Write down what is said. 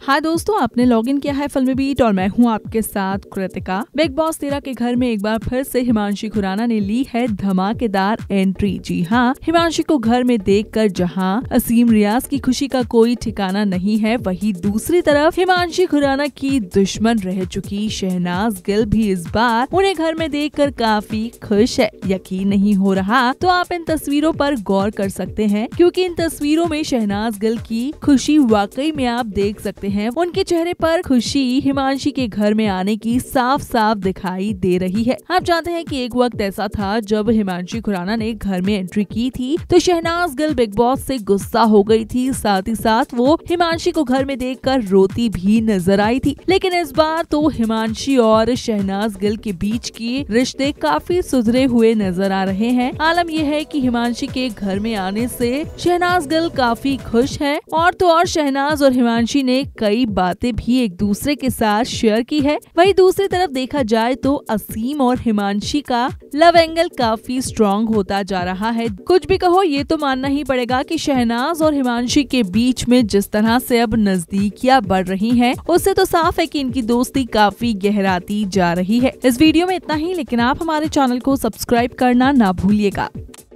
हाँ दोस्तों, आपने लॉगिन किया है फिल्मी बीट और मैं हूँ आपके साथ कृतिका। बिग बॉस 13 के घर में एक बार फिर से हिमांशी खुराना ने ली है धमाकेदार एंट्री। जी हाँ, हिमांशी को घर में देखकर जहाँ असीम रियाज की खुशी का कोई ठिकाना नहीं है, वहीं दूसरी तरफ हिमांशी खुराना की दुश्मन रह चुकी शहनाज गिल भी इस बार उन्हें घर में देखकर काफी खुश है। यकीन नहीं हो रहा तो आप इन तस्वीरों पर गौर कर सकते हैं, क्योंकि इन तस्वीरों में शहनाज गिल की खुशी वाकई में आप देख सकते हैं। उनके चेहरे पर खुशी हिमांशी के घर में आने की साफ साफ दिखाई दे रही है। आप जानते हैं कि एक वक्त ऐसा था जब हिमांशी खुराना ने घर में एंट्री की थी तो शहनाज गिल बिग बॉस से गुस्सा हो गई थी, साथ ही साथ वो हिमांशी को घर में देखकर रोती भी नजर आई थी। लेकिन इस बार तो हिमांशी और शहनाज गिल के बीच के रिश्ते काफी सुधरे हुए नजर आ रहे हैं। आलम यह है कि हिमांशी के घर में आने से शहनाज गिल काफी खुश है और तो और शहनाज और हिमांशी ने कई बातें भी एक दूसरे के साथ शेयर की है। वहीं दूसरी तरफ देखा जाए तो असीम और हिमांशी का लव एंगल काफी स्ट्रॉन्ग होता जा रहा है। कुछ भी कहो, ये तो मानना ही पड़ेगा कि शहनाज और हिमांशी के बीच में जिस तरह से अब नजदीकियां बढ़ रही हैं, उससे तो साफ है कि इनकी दोस्ती काफी गहराती जा रही है। इस वीडियो में इतना ही, लेकिन आप हमारे चैनल को सब्सक्राइब करना ना भूलिएगा।